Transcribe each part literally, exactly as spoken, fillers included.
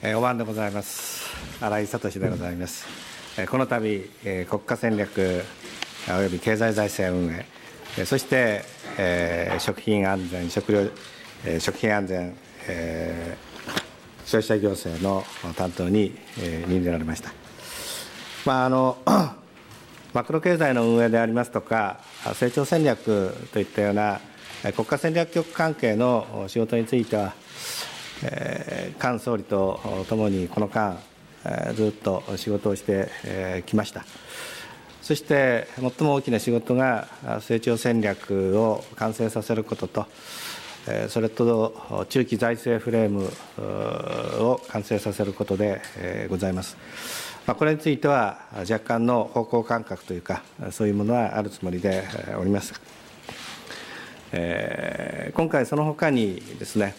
お晩でございます。新井聡でございます。この度、国家戦略および経済財政運営、そして食品安全、食料食品安全、消費者行政の担当に任ぜられました。まああのマクロ経済の運営でありますとか、成長戦略といったような国家戦略局関係の仕事については、菅総理とともにこの間、ずっと仕事をしてきました。そして最も大きな仕事が成長戦略を完成させることと、それと中期財政フレームを完成させることでございます。これについては若干の方向感覚というか、そういうものはあるつもりでおります。今回、そのほかにですね、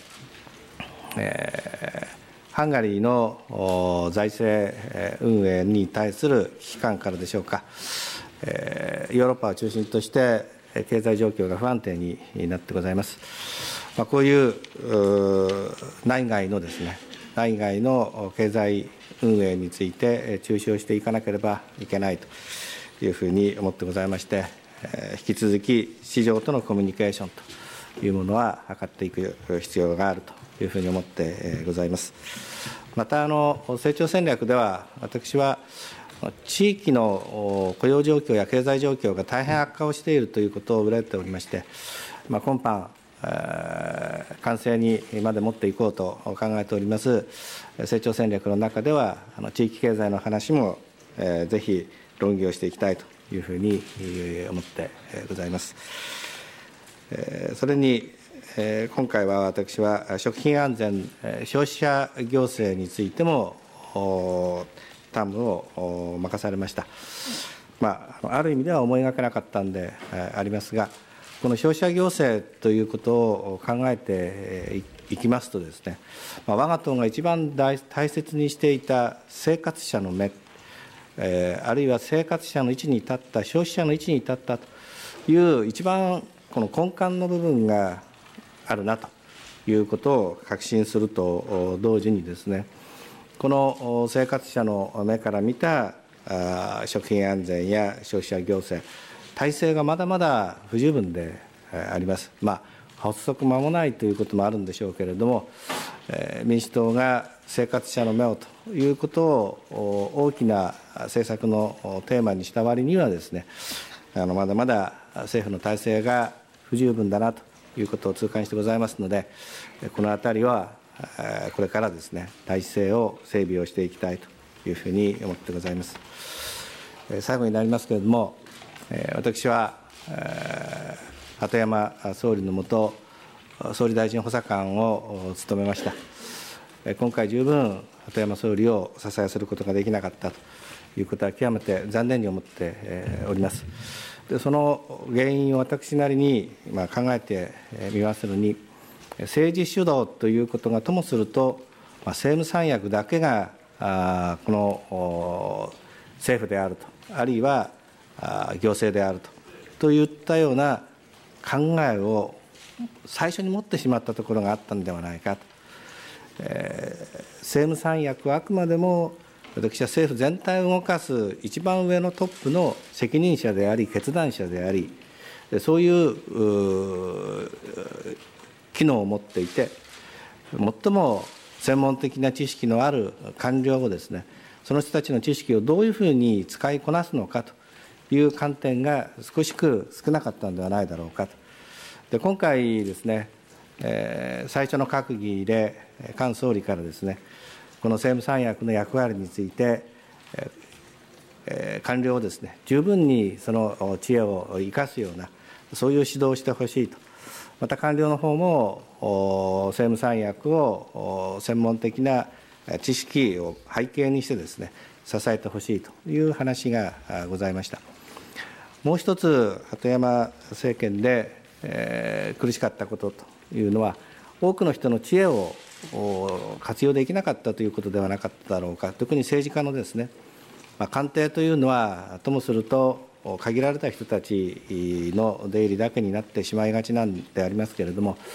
ハンガリーの財政運営に対する危機感からでしょうか、ヨーロッパを中心として経済状況が不安定になってございます。こういう内外のですね、内外の経済運営について注視をしていかなければいけないというふうに思ってございまして、引き続き市場とのコミュニケーションというものは図っていく必要があるというふうに思ってございます。またあの成長戦略では、私は地域の雇用状況や経済状況が大変悪化をしているということを憂っておりまして、まあ、今般完成にまで持っていこうと考えております成長戦略の中では、地域経済の話もぜひ論議をしていきたいというふうに思ってございます。それに今回は私は食品安全、消費者行政についても担務を任されました。まあ、ある意味では思いがけなかったんでありますが、この消費者行政ということを考えていきますとですね、我が党が一番大切にしていた生活者の目、あるいは生活者の位置に立った、消費者の位置に立ったという一番この根幹の部分があるなということを確信すると同時にですね、この生活者の目から見た食品安全や消費者行政、体制がまだまだ不十分であります。まあ、発足間もないということもあるんでしょうけれども、民主党が生活者の目をということを大きな政策のテーマにした割にはですね、あのまだまだ政府の体制が不十分だなということを痛感してございますので、このあたりはこれからですね、体制を整備をしていきたいというふうに思ってございます。最後になりますけれども、私は鳩山総理の下、総理大臣補佐官を務めました。今回、十分鳩山総理を支えすることができなかったということは、極めて残念に思っております。でその原因を私なりに考えてみますのに、政治主導ということがともすると、政務三役だけがこの政府であると、あるいは行政であると、といったような考えを最初に持ってしまったところがあったのではないかと。えー、政務三役はあくまでも私は政府全体を動かす一番上のトップの責任者であり、決断者であり、そういう機能を持っていて、最も専門的な知識のある官僚をですね、その人たちの知識をどういうふうに使いこなすのかという観点が少しく少なかったのではないだろうかと。で今回ですね、えー、最初の閣議で菅総理からですね、この政務三役の役割について、えー、官僚をですね、十分にその知恵を生かすような、そういう指導をしてほしいと。また官僚の方も政務三役を専門的な知識を背景にしてですね、支えてほしいという話がございました。もう一つ、鳩山政権で、えー、苦しかったことというのは、多くの人の知恵を活用できなかったということではなかっただろうか。特に政治家のですね、まあ、官邸というのは、ともすると、限られた人たちの出入りだけになってしまいがちなんでありますけれども、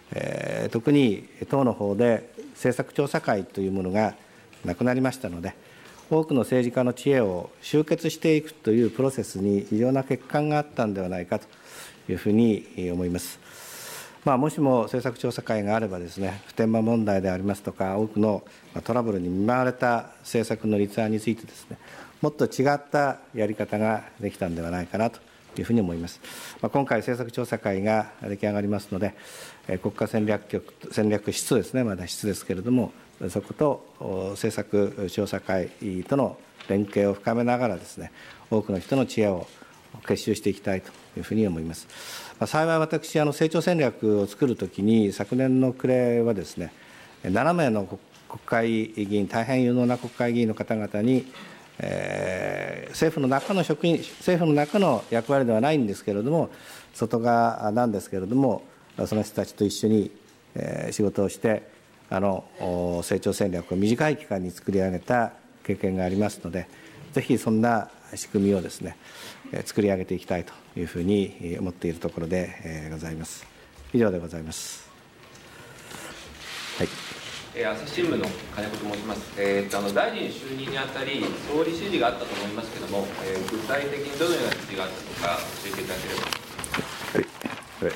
えー、特に党の方で政策調査会というものがなくなりましたので、多くの政治家の知恵を集結していくというプロセスに異常な欠陥があったのではないかというふうに思います。まあ、もしも政策調査会があればですね、普天間問題でありますとか、多くのトラブルに見舞われた政策の立案についてですね、もっと違ったやり方ができたのではないかなというふうに思います。まあ、今回、政策調査会が出来上がりますので、国家戦略局、戦略室ですね、まだ室ですけれども、そこと政策調査会との連携を深めながらですね、多くの人の知恵を結集していきたいというふうに思います。幸い私、あの成長戦略を作るときに、昨年の暮れはですね、ななめいの国会議員、大変有能な国会議員の方々に、えー、政府の中の職員、政府の中の役割ではないんですけれども、外側なんですけれども、その人たちと一緒に、えー、仕事をして、あの成長戦略を短い期間に作り上げた経験がありますので、ぜひそんな仕組みをですね、作り上げていきたいというふうに思っているところでございます。以上でございます。はい。 朝日新聞の金子と申します。えー、とあの大臣就任にあたり、総理指示があったと思いますけれども、えー、具体的にどのような指示があったのか、教えていただければ。 はい。はい、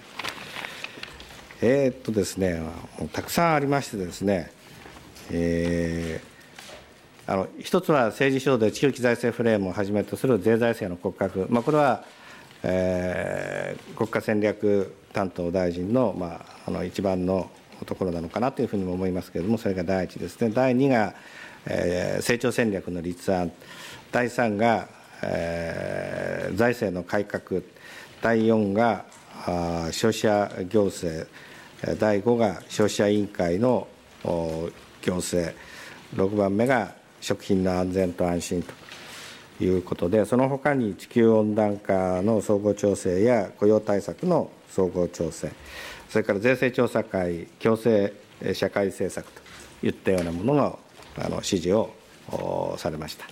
えー、っとですね、たくさんありましてですね、えーあの一つは政治主導で中期財政フレームをはじめとする税財政の骨格、まあ、これは、えー、国家戦略担当大臣の、まあ、あの一番のところなのかなというふうにも思いますけれども、それが第一ですね。第二が、えー、成長戦略の立案、第三が、えー、財政の改革、第四があ消費者行政、第五が消費者委員会の行政、ろくばんめが食品の安全と安心ということで、そのほかに地球温暖化の総合調整や雇用対策の総合調整、それから税制調査会、共生社会政策といったようなもののあの指示をされました。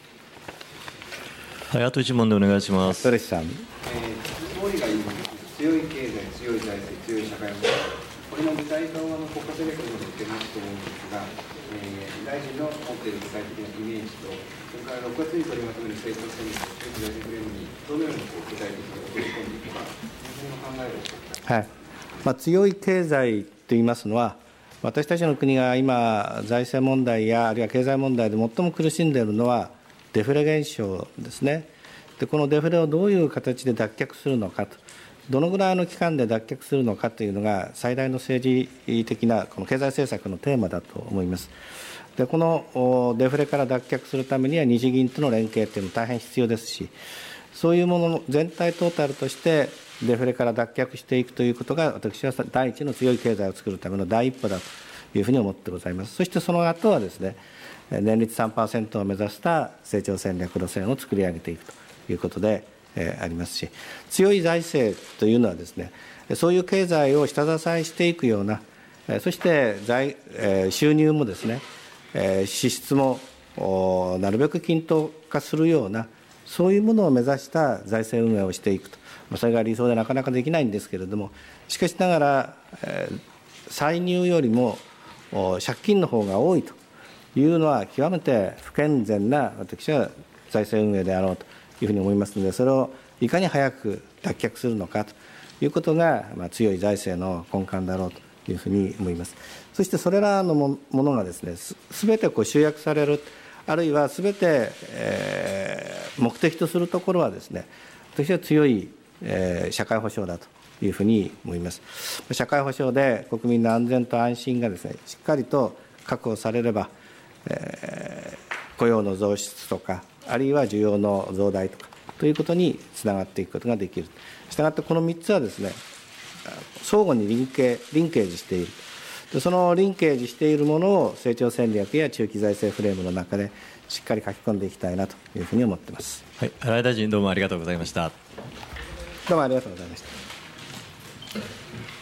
はい、あと一問でお願いします。 ストレスさん。えー、総理が言う強い経済、強い財政、強い社会保障、これの具体化をあの国家戦略にも出てますと思うんですが、えー、大臣の持っている具体的なイメージと、それからろくがつに取りまとめる成長戦略、中期財政フレームにどのようにこう具体的に落とし込んでいくか、その考えをお聞かせください。 はい。まあ、強い経済といいますのは、私たちの国が今、財政問題やあるいは経済問題で最も苦しんでいるのは、デフレ現象ですね。で、このデフレをどういう形で脱却するのかと、どのぐらいの期間で脱却するのかというのが、最大の政治的なこの経済政策のテーマだと思います。で、このデフレから脱却するためには、日銀との連携というのも大変必要ですし、そういうものの全体トータルとして、デフレから脱却していくということが、私は第一の強い経済を作るための第一歩だというふうに思ってございます。そしてその後はですね、年率 さんパーセント を目指した成長戦略路線を作り上げていくということで、えー、ありますし、強い財政というのはですね、そういう経済を下支えしていくような、そして財、えー、収入もですね、えー、支出もなるべく均等化するような、そういうものを目指した財政運営をしていくと。それが理想でなかなかできないんですけれども、しかしながら、えー、歳入よりも借金の方が多いというのは極めて不健全な私は財政運営であろうというふうに思いますので、それをいかに早く脱却するのかということが、まあ、強い財政の根幹だろうというふうに思います。そしてそれらのものがですね、すべてこう集約される、あるいはすべて、えー、目的とするところはですね、私は強い、えー、社会保障だというふうに思います。社会保障で国民の安全と安心がですね、しっかりと確保されれば、えー、雇用の増出とか、あるいは需要の増大とかということにつながっていくことができる。したがってこのみっつはですね、相互にリンケリンケージしている。でそのリンケージしているものを成長戦略や中期財政フレームの中でしっかり書き込んでいきたいなというふうに思っています。 はい、荒井大臣どうもありがとうございました。 どうもありがとうございました。